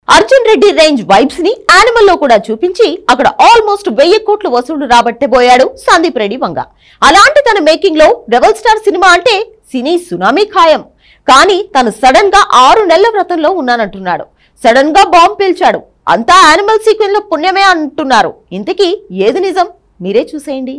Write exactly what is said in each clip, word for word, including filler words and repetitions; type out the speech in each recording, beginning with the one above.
Arjun Reddy range vibes ని Animal లో కూడా చూపించి అక్కడ ఆల్మోస్ట్ వెయ్యి కోట్లు వసూళ్లు రాబట్టబోయాడు సందీప్ రెడ్డి వంగ. అలాంటి తన మేకింగ్ లో రెబల్ స్టార్ సినిమా అంటే సినీ సునామీ ఖాయం. కానీ తను సడన్ గా ఆరు నెలల వ్రతంలో ఉన్నానంటున్నాడు. సడన్ గా బాంబ్ పేల్చాడు. అంతా యానిమల్ సీక్వెన్స్ లో పుణ్యమే అంటున్నారు. ఇంతకీ ఏది నిజం? మీరే చూసేయండి.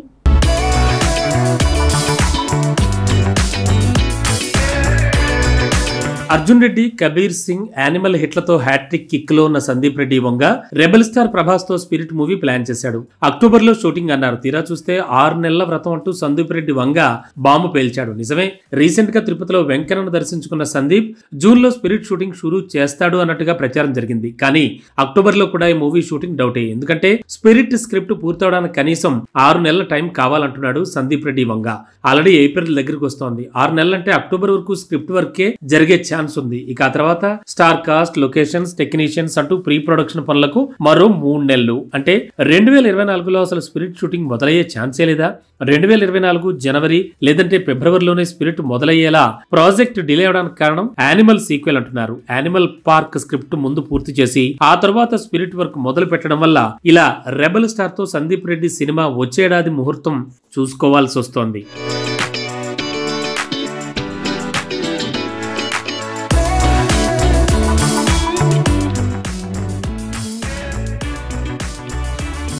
అర్జున్ రెడ్డి, కబీర్ సింగ్ యానిమల్ హిట్లతో హ్యాట్రిక్ కిక్ లో ఉన్న సందీప్ రెడ్డి వంగ రెబల్ స్టార్ ప్రభాస్ తో స్పిరిట్ మూవీ ప్లాన్ చేశాడు. అక్టోబర్ లో షూటింగ్ అన్నారు. తీరా చూస్తే ఆరు నెలల వ్రతం అంటూ సందీప్ రెడ్డి వంగ బాంబు పేల్చాడు. నిజమే, రీసెంట్ గా తిరుపతిలో వెంకన్నను దర్శించుకున్న సందీప్ జూన్ లో స్పిరిట్ షూటింగ్ షురూ చేస్తాడు అన్నట్టుగా ప్రచారం జరిగింది. కానీ అక్టోబర్ లో కూడా ఈ మూవీ షూటింగ్ డౌటే. ఎందుకంటే స్పిరిట్ స్క్రిప్ట్ పూర్తవడానికి కనీసం ఆరు నెలల టైం కావాలంటున్నాడు సందీప్ రెడ్డి వంగ. ఆల్రెడీ ఏప్రిల్ దగ్గరికి వస్తోంది. ఆరు నెలలంటే అక్టోబర్ వరకు స్క్రిప్ట్ వర్కే జరిగే ఉంది. ఇక ఆ తర్వాత స్టార్ కాస్ట్, లొకేషన్స్, టెక్నీషియన్స్ అంటూ ప్రీ ప్రొడక్షన్ పనులకు మరో మూడు నెలలు. అంటే రెండు వేల ఇరవై నాలుగులో అసలు స్పిరిట్ షూటింగ్ మొదలయ్యే ఛాన్సే లేదా? రెండు వేల ఇరవై నాలుగు జనవరి లేదంటే ఫిబ్రవరిలోనే స్పిరిట్ మొదలయ్యేలా ప్రాజెక్ట్ డిలే అవడానికి కారణం యానిమల్ సీక్వెల్ అంటున్నారు. యానిమల్ పార్క్ స్క్రిప్ట్ ముందు పూర్తి చేసి ఆ తర్వాత స్పిరిట్ వర్క్ మొదలు పెట్టడం వల్ల ఇలా రెబల్ స్టార్ తో సందీప్ రెడ్డి సినిమా వచ్చేడాది ముహూర్తం చూసుకోవాల్సి వస్తోంది.